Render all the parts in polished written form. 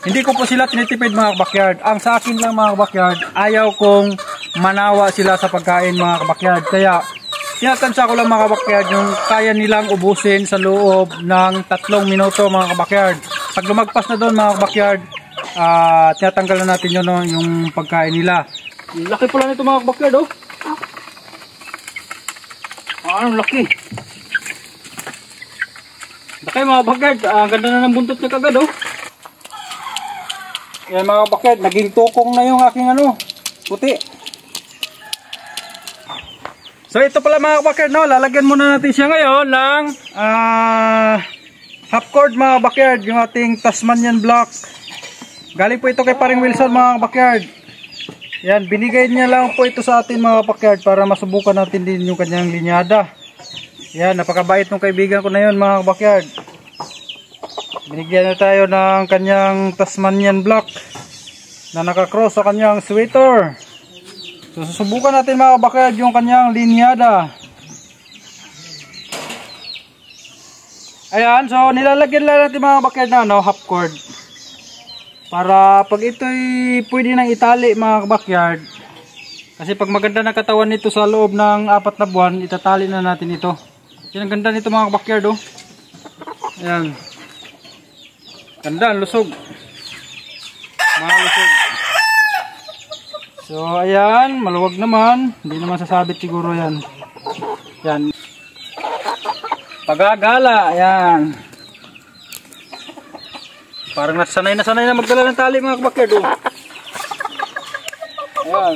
Hindi ko po sila tinitipid mga kabakyard. Ang sa akin lang mga kabakyard, ayaw kong manawa sila sa pagkain mga kabakyard. Kaya tinatansya ko lang mga kabakyard yung kaya nilang ubusin sa loob ng 3 minuto mga kabakyard. Pag lumagpas na doon mga kabakyard, tinatanggal na natin yun, no, yung pagkain nila. Laki pala nito mga kabakyard, oh. Anong laki. Laki mga kabakyard, ganda na ng buntot niya kagad, oh. Yan mga kabakyard, naging tukong na yung aking puti. So ito pala mga kabakyard, no, lalagyan muna natin siya ngayon ng half cord mga kabakyard, yung ating Tasmanian block. Galing po ito kay paring Wilson mga kabakyard. Yan, binigay niya lang po ito sa atin mga kabakyard para masubukan natin din yung kanyang linyada. Yan, napakabait ng kaibigan ko na yun mga kabakyard. Binigyan na tayo ng kanyang Tasmanian block na nakakross sa kanyang sweater. So susubukan natin mga kabakyard yung kanyang linyada. Ayan, so nilalagyan lang natin mga kabakyard na half cord. Para pag ito'y pwede nang itali mga kabakyard. Kasi pag maganda na katawan nito sa loob ng 4 na buwan, itatali na natin ito. Yan ang ganda nito mga kabakyard, oh. Ayan. Ganda, lusog. Mga lusog. So ayan, maluwag naman. Hindi naman sasabit siguro yan. Yan. Pagagala, ayan. Parang nasanay na magdala ng tali mga kabakyard, oh. Ayan.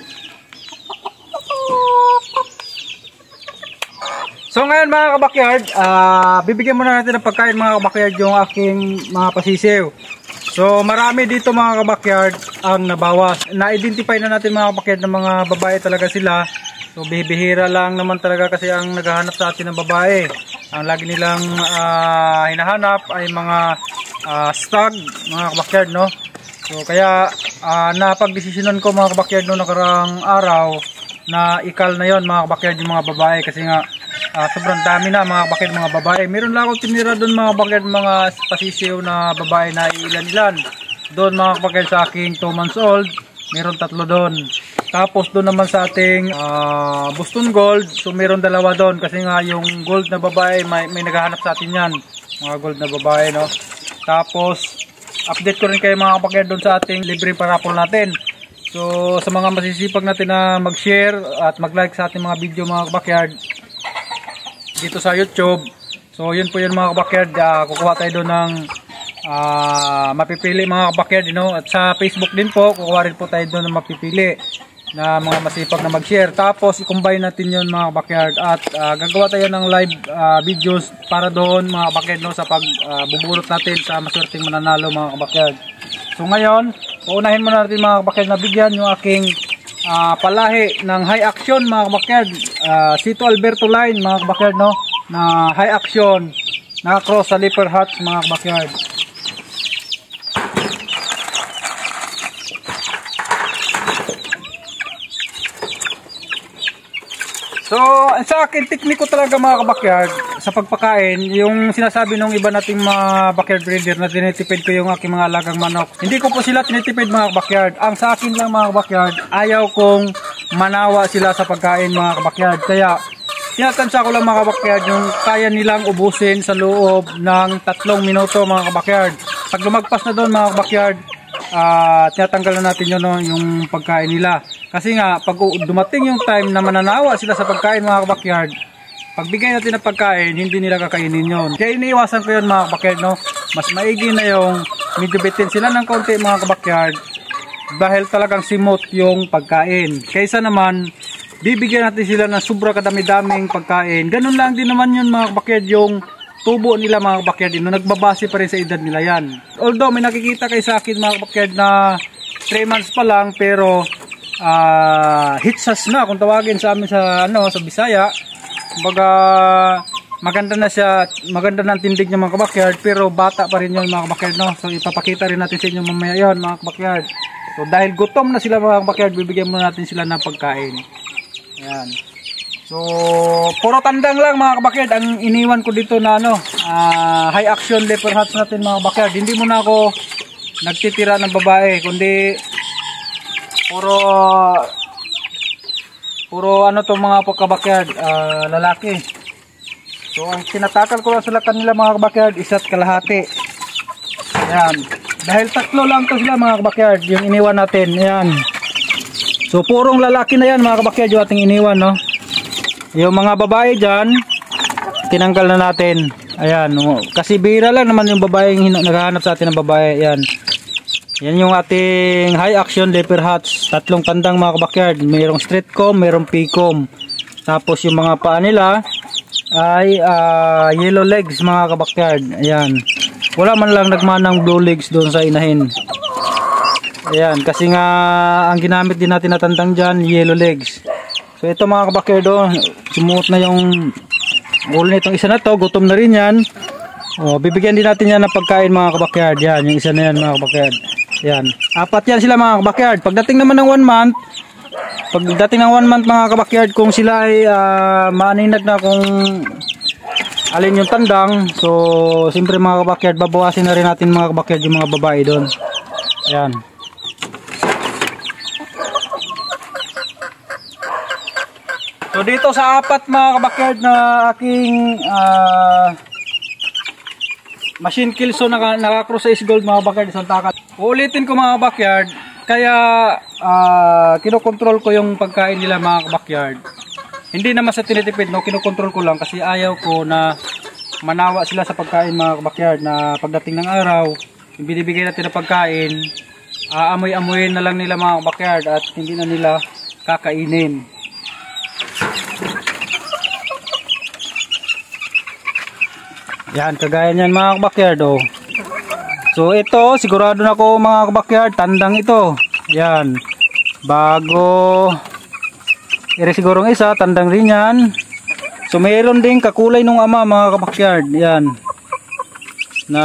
So ngayon mga kabakyard, bibigyan muna natin ng pagkain mga kabakyard yung aking mga pasisiw. So marami dito mga kabakyard ang nabawas. Na-identify na natin mga kabakyard ng mga babae talaga sila. So bibihira lang naman talaga kasi ang naghahanap sa atin ng babae. Ang lagi nilang hinahanap ay mga stag mga kabakyard, no. So kaya napagdesisyonan ko mga kabakyard no nakarang araw na ikal na yon mga kabakyard yung mga babae kasi nga sobrang dami na mga kabakyard mga babae. Meron lang akong tinira doon mga kabakyard mga pasisiw na babae na ilan-ilan. Doon mga kabakyard sa aking 2 months old, meron 3 doon. Tapos doon naman sa ating Boston Gold, so meron 2 doon kasi nga yung gold na babae may naghahanap sa atin yan. Mga gold na babae, no. Tapos update ko rin kayo mga kabakyard doon sa ating libre parapol natin. So sa mga masisipag natin na mag-share at mag-like sa ating mga video mga kabakyard dito sa YouTube. So yun po yun mga kabakyard, kukuha tayo doon ng mapipili mga kabakyard, you know? At sa Facebook din po, kukuha rin po tayo doon ng mapipili na mga masipag na mag-share. Tapos i-combine natin yun mga kabakyard at gagawa tayo ng live videos para doon mga kabakyard, no, sa pagbubulot natin sa maswerteng mananalo mga kabakyard. So ngayon, uunahin muna natin mga kabakyard na bigyan yung aking palahi ng high action mga kabakyard, Sito Alberto line mga kabakyard, no, na high action naka-cross sa Leopard Hatch mga kabakyard. So sa akin tekniko talaga mga kabakyard sa pagpakain, yung sinasabi ng iba nating mga backyard breeder na tinitipid ko yung aking mga alagang manok. Hindi ko po sila tinitipid mga kabakyard. Ang sa akin lang mga kabakyard, ayaw kong manawa sila sa pagkain mga kabakyard. Kaya tinatansya ko lang mga kabakyard yung kaya nilang ubusin sa loob ng 3 minuto mga kabakyard. Pag lumagpas na doon mga kabakyard, tinatanggal na natin yun, no, yung pagkain nila. Kasi nga pag dumating yung time na mananawa sila sa pagkain mga kabakyard, pagbigay natin ng pagkain, hindi nila kakainin yun. Kaya iniiwasan ko yun mga kabakyard, no. Mas maigi na yung medyo bitin sila ng konti mga kabakyard dahil talagang simot yung pagkain. Kaysa naman bibigyan natin sila ng sobra kadami-daming pagkain. Ganun lang din naman yun mga kabakyard yung tubo nila mga kabakyard, no, nagbabase pa rin sa edad nila yan. Although may nakikita kayo sa akin mga kabakyard na 3 months pa lang pero hitsas na kung tawagin sa amin sa sa Bisaya. Kumbaga maganda na siya, maganda na ang tindig niya mga kabakyard pero bata pa rin yun mga kabakyard, no. So ipapakita rin natin sa inyo mamaya yun mga kabakyard. So dahil gutom na sila mga kabakyard, bibigyan muna natin sila ng pagkain. Ayan. So puro tandang lang mga kabakyard ang iniwan ko dito na high action Leopard Hatch natin mga kabakyard. Hindi muna ako nagtitira ng babae, kundi puro ano to mga kabakyard, lalaki. So ang tinatakal ko lang sila kanila mga kabakyard, 1.5. Ayan. Dahil 3 lang to sila mga kabakyard, yung iniwan natin. Ayan. So purong lalaki na yan mga kabakyard yung ating iniwan, no. Yung mga babae dyan, tinanggal na natin. Ayan. Kasi bihira lang naman yung babae yung naghahanap sa atin ng babae. Ayan. Yan yung ating high action leopard hats. 3 tandang mga kabakyard. Mayroong straight comb, mayroong P-comb. Tapos yung mga paa nila ay yellow legs mga kabakyard. Ayan. Wala man lang nagmanang blue legs doon sa inahin. Ayan. Kasi nga ang ginamit din natin na tandang dyan, yellow legs. So ito mga kabakyard, sumuot na yung ulo nitong isa na to. Gutom na rin yan. Bibigyan din natin yan ng pagkain mga kabakyard. Yan. Yung isa na yan mga kabakyard. Yan. 4 yan sila mga kabakyard. Pagdating naman ng 1 month, mga kabakyard, kung sila ay maaninag na kung alin yung tandang, so siyempre mga kabakyard, babawasin na rin natin mga kabakyard yung mga babae doon. Yan. So dito sa 4 mga kabakyard na aking machine kill, so naka-cross size gold mga kabakyard, isang takat. Uulitin ko mga kabakyard, kaya kinokontrol ko yung pagkain nila mga kabakyard. Hindi naman sa tinitipid, no, kinokontrol ko lang kasi ayaw ko na manawa sila sa pagkain mga kabakyard, na pagdating ng araw, yung binibigay natin na pagkain, aamoy-amoyin na lang nila mga kabakyard at hindi na nila kakainin. Yan, kagaya niyan mga kabakyard, oh. So ito, sigurado na ako mga kabakyard, tandang ito. Yan. Bago sigurong isa, tandang rin yan. So mayroon ding kakulay nung ama mga kabakyard. Yan. Na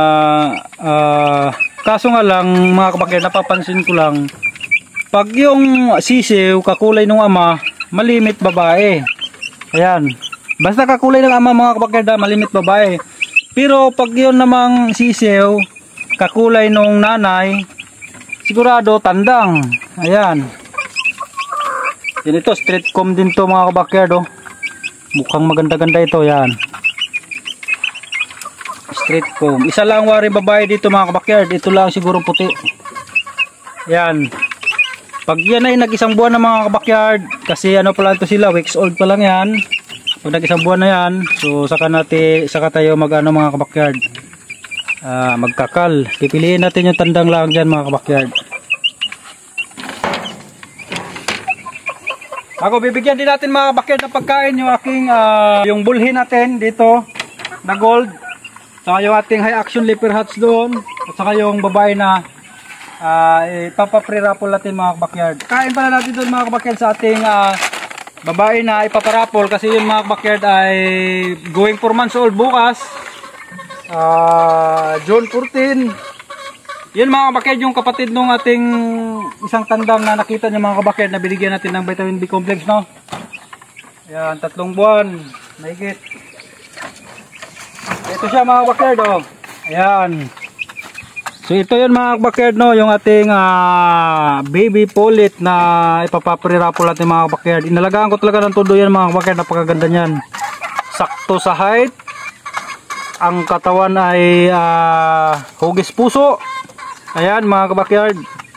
kaso nga lang mga kabakyard, napapansin ko lang, pag yung sisiw kakulay nung ama, malimit babae. Ayan. Basta kakulay ng ama mga kabakyard, malimit babae. Pero pag yun namang sisiw kakulay nung nanay, sigurado tandang. Ayan. Yan ito, straight comb din to mga kabakyard, oh. Mukhang maganda-ganda ito, yan. Straight comb. Isa lang wari babae dito mga kabakyard. Ito lang siguro puti. Yan. Pag yan ay nag-1 buwan na mga kabakyard, kasi ano pa lang ito sila, weeks old pa lang yan. Pag nag-1 buwan na yan, so saka tayo mag-ano mga kabakyard, magkakal. Pipiliin natin yung tandang lang dyan mga kabakyard. Ako bibigyan din natin mga kabakyard ng pagkain yung aking yung bulhin natin dito na gold, saka yung ating high action leopard hats doon, at saka yung babae na ipapapre-raffle natin mga kabakyard. Kain pala natin doon mga kabakyard sa ating babae na ipaparapol, kasi yung mga kabakyard ay going 4 months old bukas, June 14. Yun mga kabakyard, yung kapatid nung ating isang tandang na nakita niyo mga kabakyard, na binigyan natin ng vitamin B complex, no? Ayan, 3 buwan mahigit. Ito siya mga kabakyard, oh. Ayan. So ito yun mga kabakyard, no, yung ating baby pullet na ipapapre-raffle natin mga kabakyard. Inalagaan ko talaga ng todo yan mga kabakyard, napakaganda niyan. Sakto sa height. Ang katawan ay hugis puso. Ayan mga kabakyard.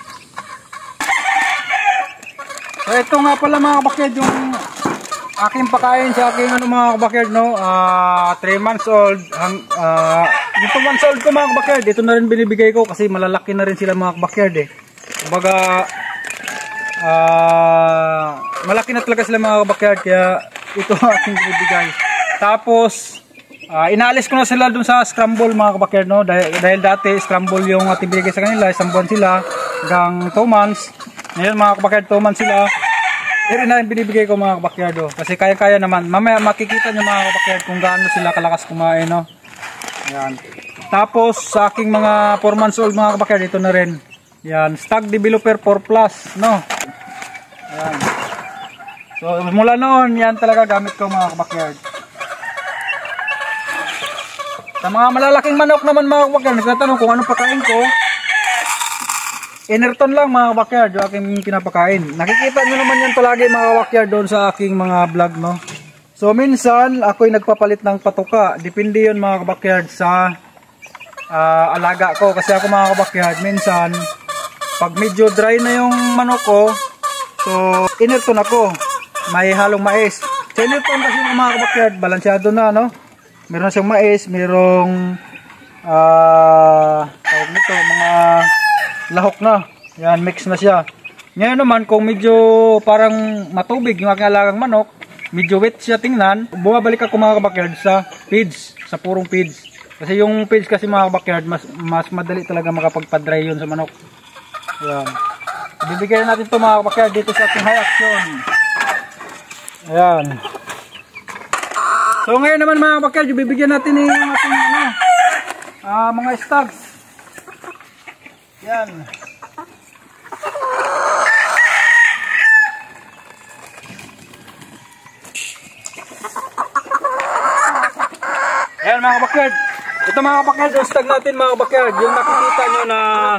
So ito nga pala mga kabakyard, yung aking pakain sa aking mga kabakyard, no, 3 months old. Yung 2 months old ko mga kabakyard, ito na rin binibigay ko kasi malalaki na rin sila mga kabakyard, eh. Kumbaga malaki na talaga sila mga kabakyard, kaya ito aking binibigay. Tapos inaalis ko na sila dun sa scramble mga kabakyard, no, dahil dati scramble yung ating binigay sa kanila, 1 buwan sila hanggang 2 months. Ngayon mga kabakyard, 2 months sila. Ito na rin binibigay ko mga kabakyard, oh. Kasi kaya-kaya naman. Mamaya makikita nyo mga kabakyard kung gaano sila kalakas kumain, no. Yan. Tapos sa aking mga 4 months old mga kabakyard, ito na rin. Yan, Stag Developer 4+, no. Yan. So mula noon, yan talaga gamit ko mga kabakyard. Sa mga malalaking manok naman mga kabakyard, nagtatanong kung anong pagkain ko. Inerton lang mga kabakyard yung aking pinapakain. Nakikita nyo naman yan palagi mga kabakyard doon sa aking mga vlog, no? So minsan ako'y nagpapalit ng patuka. Depende yun mga kabakyard sa alaga ko. Kasi ako mga kabakyard, minsan pag medyo dry na yung manok ko, so inerton ako. May halong mais. Sa inerton kasi mga kabakyard, balansyado na, no? Meron siyang mais, merong tawag nito, mga lahok na. Yan, mix na siya. Ngayon naman, kung medyo parang matubig yung aking alagang manok, medyo wet siya tingnan, bumabalik ako mga kabakyard sa feeds, sa purong feeds. Kasi yung feeds kasi mga kabakyard, mas madali talaga makapagpa-dry yun sa manok. Ayan. Bibigyan natin ito mga kabakyard dito sa ating high action. Ayan. So ngayon naman mga kabakyard, bibigyan natin yung ating mga stags. Yan. Ayan mga kabakyard. Ito mga kabakyard, yung stag natin mga kabakyard. Yung nakikita nyo na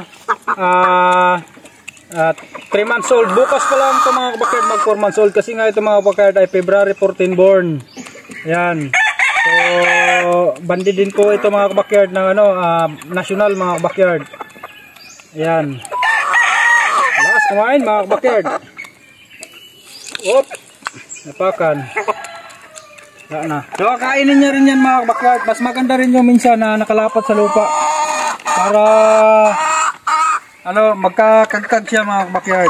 3 months old. Bukas pa lang ito mga kabakyard mag 4 months old. Kasi nga ito mga kabakyard ay February 14 born. Ayan. So, bandi din ko ito mga kabakyard ng national mga kabakyard. Ayan. Lakas kumain mga kabakyard. Oop. Napakan. Wala na. So, kainin niya rin yan mga kabakyard. Mas maganda rin yung minsan na nakalapat sa lupa. Para magkakagkag siya mga kabakyard.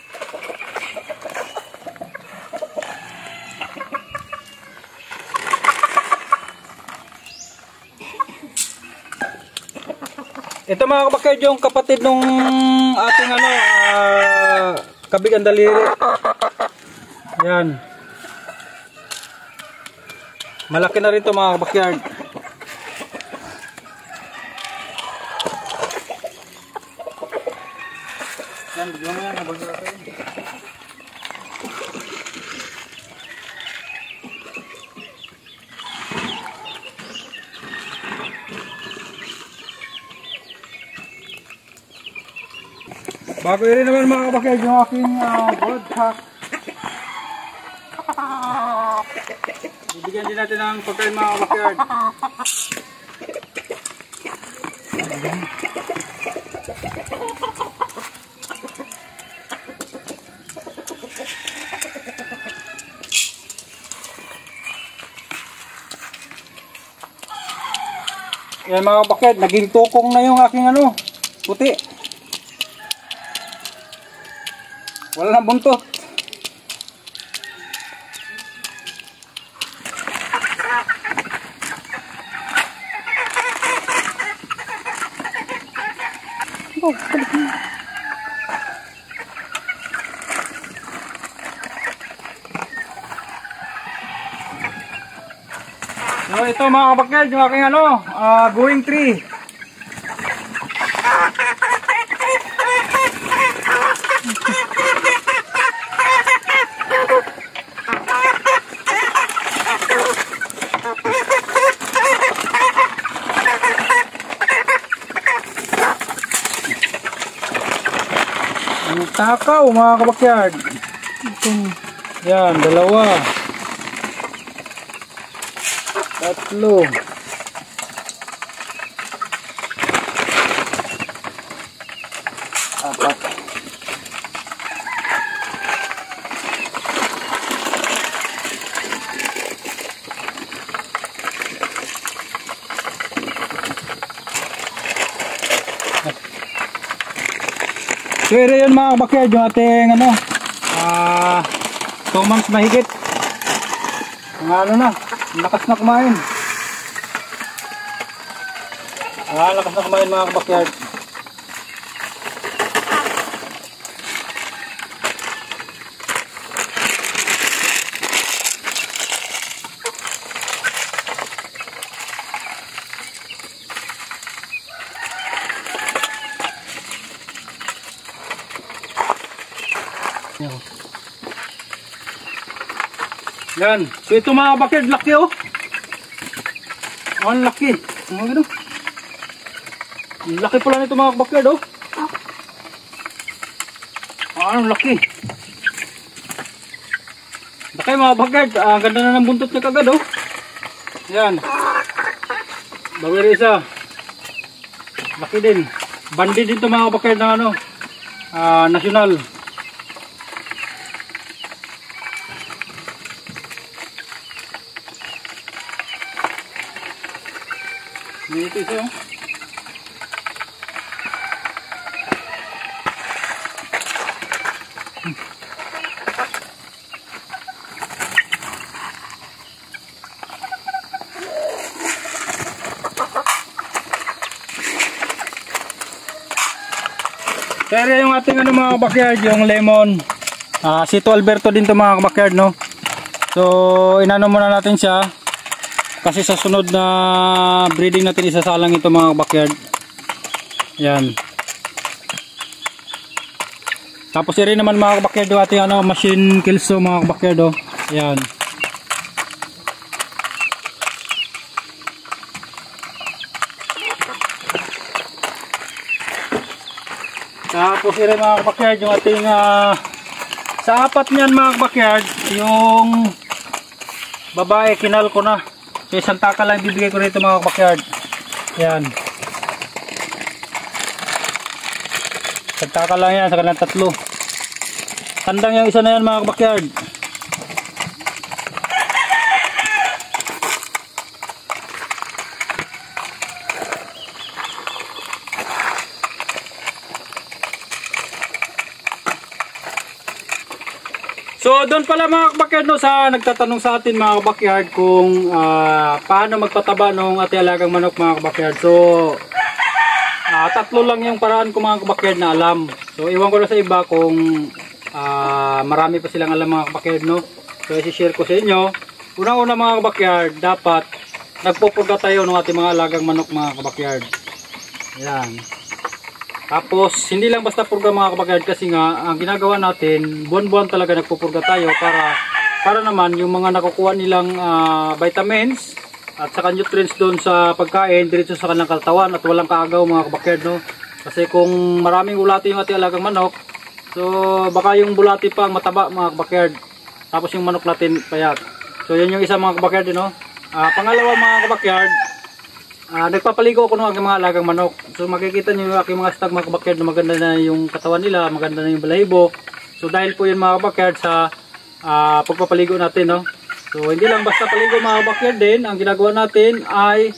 Ito mga kabakyard yung kapatid nung ating kabigang daliri. Yan. Malaki na rin ito mga kabakyard. Yan, bigyan mo yan. Nabagyan natin. Bago rin naman mga kabakyard yung aking brood pack. Bibigyan din natin ng pagkain mga kabakyard. Yan mga kabakyard, naging tukong na yung aking puti. Wala nang buntot. So ito mga kabakyard, yung aking going tree. Takaw mga kabakyard. Yan, 2, 3, 4. So yun mga kabakyard yung ating 2 months mahigit. Na, lakas na kumain. Lakas na kumain mga kabakyard. Yan. So ito mga kabakyard, laki ang laki. Laki pala nito mga kabakyard Ang laki. Laki mga backyard. Ang ganda na ng buntot niya kagad oh. Yan. Bawir isa. Laki din. Bandi din to mga backyard ng ano. National. Dito isa oh. Kaya yung ating ano mga backyard, yung lemon. Sito Alberto din to mga backyard no. So inano muna natin siya. Kasi sa sunod na breeding natin isasalang ito mga backyard. Yan. Tapos rin naman mga backyard yung ating ano, machine kilso mga backyard oh. Yan. Tapos rin mga backyard yung ating sa apat niyan mga backyard, yung babae kinal ko na. So isang taka lang bibigay ko rito mga backyard. Yan. Isang taka lang yan sa kanilang tatlo. Tandang yung isa na yan mga backyard. So doon pala mga backyard no, sa nagtatanong sa atin mga backyard kung paano magpataba ng ating alagang manok mga backyard. So tatlo lang yung paraan ko mga backyard na alam. So iwan ko na sa iba kung marami pa silang alam mga backyard no. So i-share ko sa inyo. Una-una mga backyard, dapat nagpupurga tayo ng ating mga alagang manok mga backyard. Yan. Tapos, hindi lang basta purga mga kabakyard kasi nga, ang ginagawa natin, buwan-buwan talaga nagpupurga tayo para naman yung mga nakukuha nilang vitamins at saka nutrients doon sa pagkain, diretso sa kanilang katawan at walang kaagaw mga kabakyard no. Kasi kung maraming bulati yung ating alagang manok, so baka yung bulati pa ang mataba mga kabakyard. Tapos yung manok natin payat. So yun yung isa mga kabakyard no. Pangalawa mga kabakyard, nagpapaligo ako ng aking mga alagang manok. So makikita nyo yung aking mga stag mga kabakyard na maganda na yung katawan nila, maganda na yung balahibo. So dahil po yun mga kabakyard sa pagpapaligo natin no. So hindi lang basta paligo mga kabakyard din, ang ginagawa natin ay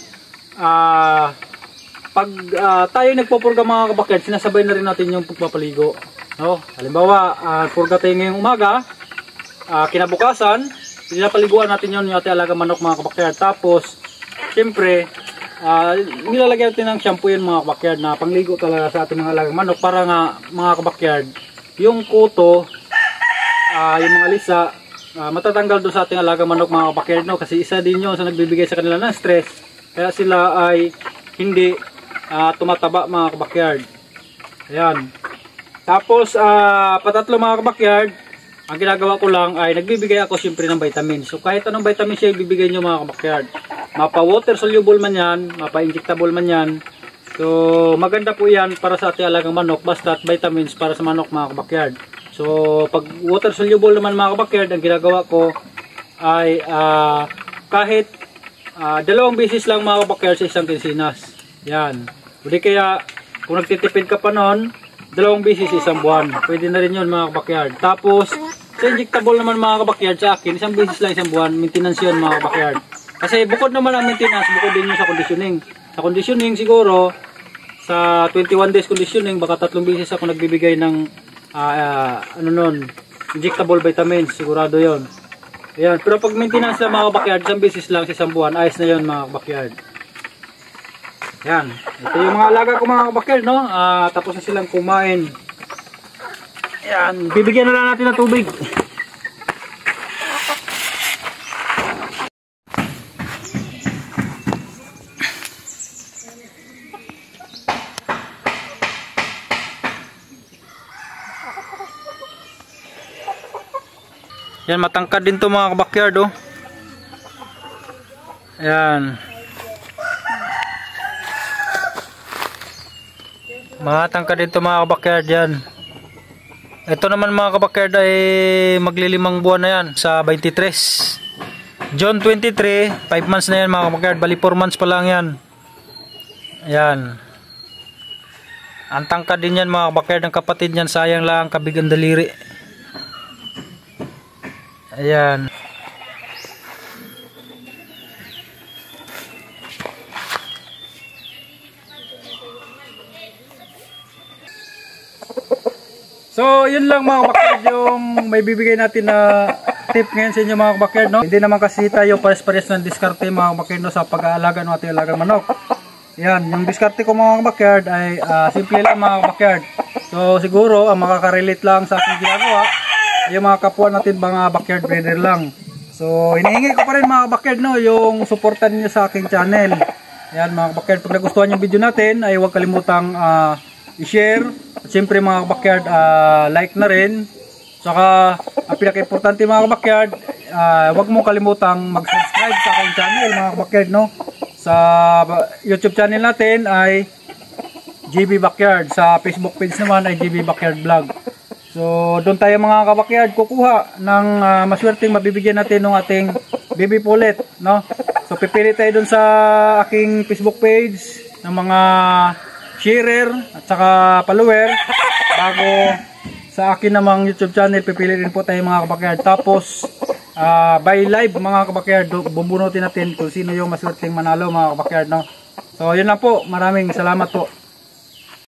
pag tayo nagpupurga mga kabakyard, sinasabay na rin natin yung pagpapaligo no. Halimbawa purga tayo ngayong umaga, kinabukasan pinapaliguan natin yun yung ating alagang manok mga kabakyard. Tapos siyempre nilalagyan natin ng shampoo yun mga kabakyard na pangligo talaga sa ating mga alagang manok para nga mga kabakyard yung kuto, yung mga lisa matatanggal doon sa ating alagang manok mga kabakyard no? Kasi isa din yun sa nagbibigay sa kanila ng stress kaya sila ay hindi tumataba mga kabakyard. Ayan. Tapos patatlo mga kabakyard, ang ginagawa ko lang ay nagbibigay ako siyempre ng vitamin. So kahit anong vitamin siya ibibigay nyo mga kabakyard, mapa water soluble man yan, mapa injectable man yan. So maganda po yan para sa ating alagang manok, basta vitamins para sa manok mga kabakyard. So pag water soluble naman mga kabakyard, ang ginagawa ko ay kahit 2 beses lang mga kabakyard sa isang kinsinas. Yan. Hindi kaya kung nagtitipid ka pa noon, 2 beses sa isang buwan. Pwede na rin yun mga kabakyard. Tapos sa injectable naman mga kabakyard sa akin, 1 beses lang isang buwan, maintenance yun mga kabakyard. Kasi bukod naman ang maintenance, bukod din yun sa conditioning. Sa conditioning siguro, sa 21 days conditioning, baka 3 beses ako nagbibigay ng injectable vitamins, sigurado yon. Ayan. Pero pag maintenance lang mga kabakyard, 1 beses lang sa isang buwan, ayos na yun mga kabakyard. Ayan. Ito yung mga alaga ko mga kabakyard, no? Tapos na silang kumain. Ayan. Bibigyan na lang natin ng tubig. Yan, matangkad din to mga kabakyard oh. Ayan. Matangkad din to mga kabakyard yan. Ito naman mga kabakyard ay maglilimang buwan na yan sa 23. June 23, 5 months na yan mga kabakyard. Bali 4 months pa lang yan. Ayan. Ang tangkad din yan mga kabakyard ng kapatid niyan. Sayang lang kabigang daliri. Ayan. So, yun lang mga kabakyard yung may bibigay natin na tip ngayon sa inyo mga kabakyard, no? Hindi naman kasi tayo pares-pares ng diskarte mga kabakyard, no, sa pag-aalaga ng ating alagang manok. Yan, yung diskarte ko mga kabakyard ay simple lang mga kabakyard. So, siguro ang makaka-relate lang sa aking ginagawa ay yung mga kapwa natin mga backyard breeder lang. So, hinihingi ko pa rin mga kabakyard, no, yung supportan niyo sa aking channel. Yan mga kabakyard, pag nagustuhan yung video natin ay huwag kalimutang i-share. At siyempre mga kabakyard, like na rin. Saka ang pinaka-importante mga kabakyard, huwag mong kalimutang mag-subscribe sa aking channel mga kabakyard, no. Sa YouTube channel natin ay GB Backyard. Sa Facebook page naman ay GB Backyard Vlog. So doon tayo mga kabakyard kukuha ng maswerteng mabibigyan natin ng ating baby pullet, no. So pipili tayo doon sa aking Facebook page ng mga sharer at saka follower, bago sa akin namang YouTube channel pipili rin po tayo mga kabakyard. Tapos by live mga kabakyard, bubunutin natin kung sino yung maswerteng manalo mga kabakyard, no. So yun lang po, maraming salamat po.